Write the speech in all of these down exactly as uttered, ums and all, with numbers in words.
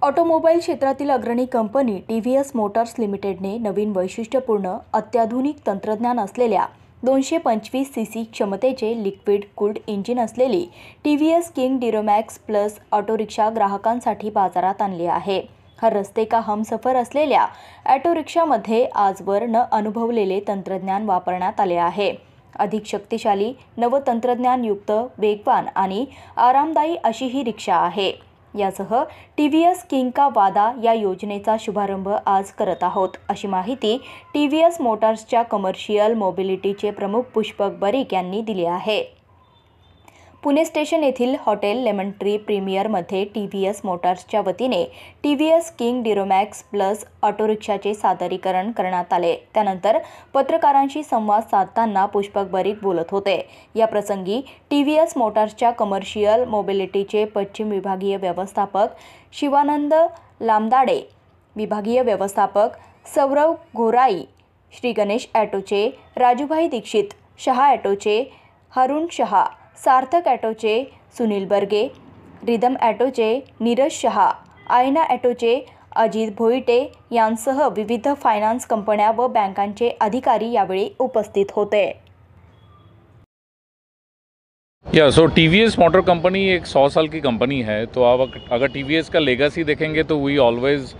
Automobile क्षेत्रातील अग्रणी कंपनी टी व्ही एस मोटार्स लिमिटेडने नवीन वैशिष्ट्यपूर्ण अत्याधुनिक तंत्रज्ञान असलेल्या दोनशे पंचवीस सी सी क्षमतेचे लिक्विड कूल्ड इंजिन असलेली T V S King Duramax plus auto rickshaw ग्राहकांसाठी बाजारात आणली आहे। हा रस्ते का हमसफर असलेल्या ऑटो रिक्षामध्ये आजवर न अनुभवलेले तंत्रज्ञान वापरण्यात आले आहे। अधिक शक्तिशाली नवतंत्रज्ञानयुक्त वेगवान आणि आरामदायी अशी ही रिक्षा आहे। यासह टी व्ही एस किंग का वादा या योजनेचा शुभारंभ आज करत आहोत, अशी माहिती टी व्ही एस मोटार्सच्या कमर्शियल मोबिलिटीचे प्रमुख पुष्पक बरीक यांनी दिली आहे। पुणे स्टेशन येथील हॉटेल लेमन ट्री प्रीमियरमध्ये टी व्ही एस मोटार्सच्या वतीने T V S King Duramax plus auto रिक्षाचे सादरीकरण करण्यात आले। त्यानंतर पत्रकारांशी संवाद साधताना पुष्पक बरीक बोलत होते। या प्रसंगी टी व्ही एस मोटार्सच्या कमर्शियल मोबिलिटीचे पश्चिम विभागीय व्यवस्थापक शिवानंद लामदाडे, विभागीय व्यवस्थापक सौरव घोराई, श्री गणेश ऑटोचे राजूभाई दीक्षित, शहा ऑटोचे हरुण शहा, सार्थक ऑटोचे सुनील बर्गे, रिदम ऑटोचे नीरज शहा, आयना ऑटोचे अजित भोईटे यांसह विविध फायनान्स कंपन्या व बँकांचे अधिकारी यावेळी उपस्थित होते। या so T V S motor company एक सौ साल की कंपनी है, तो आप अगर टी वी एस का लेगेसी देखेंगे तो we always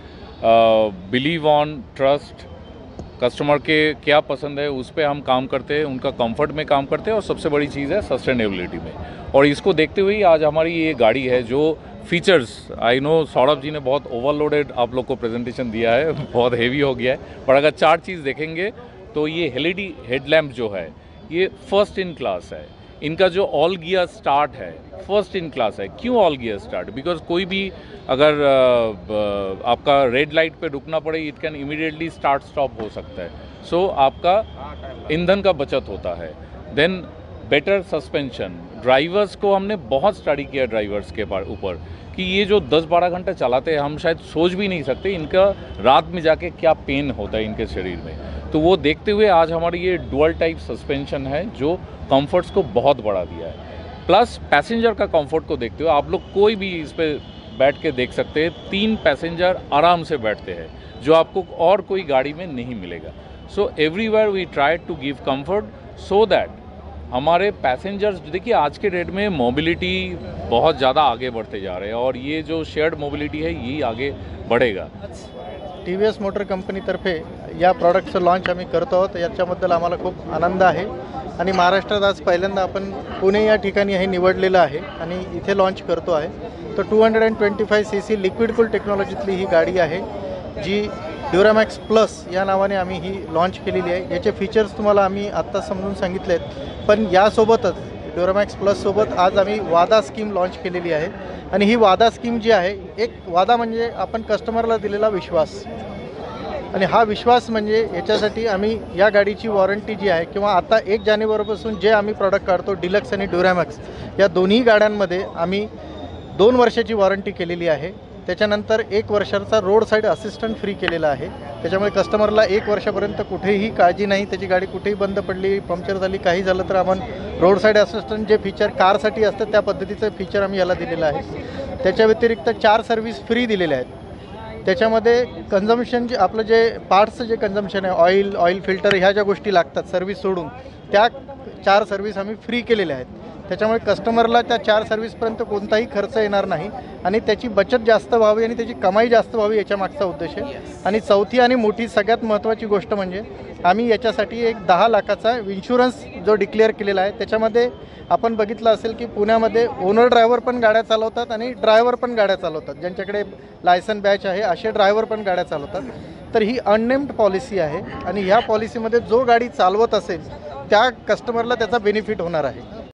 believe on trust, customer के क्या पसंद है उस पर हम काम करते हैं, उनका कंफर्ट में काम करते हैं और सबसे बड़ी चीज़ है सस्टेनेबिलिटी में। और इसको देखते हुए आज हमारी ये गाड़ी है जो features, I know Saurabh ji ने बहुत ओवरलोडेड आप लोग को प्रेजेंटेशन दिया है, बहुत हेवी हो गया है, पर अगर चार चीज़ देखेंगे तो ये एल ई डी हेडलैम्प जो है ये फर्स्ट इन क्लास है। इनका जो ऑल गियर स्टार्ट है फर्स्ट इन क्लास है। क्यों ऑल गियर स्टार्ट? बिकॉज कोई भी अगर आ, आपका रेड लाइट पे रुकना पड़े, it can immediately start stop हो सकता है। सो so, आपका ईंधन का बचत होता है। देन बेटर सस्पेंशन, ड्राइवर्स को हमने बहुत स्टडी किया ड्राइवर्स के ऊपर कि ये जो दस बारह घंटे चलाते हैं, हम शायद सोच भी नहीं सकते इनका रात में जाके क्या पेन होता है इनके शरीर में। तो वो देखते हुए आज हमारी ये डुअल टाइप सस्पेंशन है जो कंफर्ट्स को बहुत बढ़ा दिया है। प्लस पैसेंजर का कंफर्ट को देखते हुए आप लोग कोई भी इस पर बैठ के देख सकते हैं, तीन पैसेंजर आराम से बैठते हैं जो आपको और कोई गाड़ी में नहीं मिलेगा। So everywhere we try to give comfort so that हमारे पैसेंजर्स, देखिए आज के डेट में मोबिलिटी बहुत ज़्यादा आगे बढ़ते जा रहे हैं और ये जो शेयर्ड मोबिलिटी है यही आगे बढ़ेगा। टी व्ही एस मोटर कंपनीतर्फे या प्रॉडक्टचं लॉन्च आम्ही करतो आहोत, याच्याबद्दल आम्हाला खूप आनंद आहे आणि महाराष्ट्रात आज पहिल्यांदा आपण पुणे या ठिकाणी हे निवडलेलं आहे आणि इथे लॉन्च करतो आहे। तर two hundred and twenty five C C liquid cool टेक्नॉलॉजीतली ही गाडी आहे जी ड्युरामॅक्स प्लस या नावाने आम्ही ही लॉन्च केलेली आहे। याचे फीचर्स तुम्हाला आम्ही आत्ता समजून सांगितले आहेत, पण यासोबतच ड्युरामॅक्स प्लससोबत आज आम्ही वादा स्कीम लॉन्च केलेली आहे आणि ही वादा स्कीम जी आहे, एक वादा म्हणजे आपण कस्टमरला दिलेला विश्वास, आणि हा विश्वास म्हणजे याच्यासाठी आम्ही या गाडीची वॉरंटी जी आहे किंवा आता एक जानेवारीपासून जे आम्ही प्रॉडक्ट काढतो डिलक्स आणि ड्युरामॅक्स या दोन्ही गाड्यांमध्ये आम्ही दोन वर्षाची वॉरंटी केलेली आहे। त्याच्यानंतर एक वर्षाचा रोड साईड असिस्टंट फ्री केलेला आहे। त्याच्यामुळे कस्टमरला एक वर्षापर्यंत कुठेही काळजी नाही, त्याची गाडी कुठेही बंद पडली, पंक्चर झाली, काही झालं तर आपण रोड साईड असिस्टंट जे फीचर कारसाठी असतं त्या पद्धतीचं फीचर आम्ही याला दिलेलं आहे। त्याच्या व्यतिरिक्त चार सर्व्हिस फ्री दिलेल्या आहेत। त्याच्यामध्ये कन्झम्पशन जे आपलं जे पार्ट्सचं जे कन्झम्पशन आहे, ऑइल ऑइल फिल्टर ह्या ज्या गोष्टी लागतात सर्व्हिस सोडून, त्या चार सर्व्हिस आम्ही फ्री केलेल्या आहेत। त्याच्यामुळे कस्टमरला त्या चार सर्व्हिसपर्यंत कोणताही खर्च येणार नाही आणि त्याची बचत जास्त व्हावी आणि त्याची कमाई जास्त व्हावी याच्या मागचा उद्देश आहे। आणि चौथी आणि मोठी सगळ्यात महत्त्वाची गोष्ट म्हणजे आम्ही याच्यासाठी एक दहा लाखाचा इन्शुरन्स जो डिक्लेअर केलेला आहे। त्याच्यामध्ये आपण बघितलं असेल की पुण्यामध्ये ओनर ड्रायव्हर पण गाड्या चालवतात आणि ड्रायव्हर पण गाड्या चालवतात, ज्यांच्याकडे लायसन बॅच आहे असे ड्रायव्हर पण गाड्या चालवतात। तर ही अननेम्ड पॉलिसी आहे आणि ह्या पॉलिसीमध्ये जो गाडी चालवत असेल त्या कस्टमरला त्याचा बेनिफिट होणार आहे।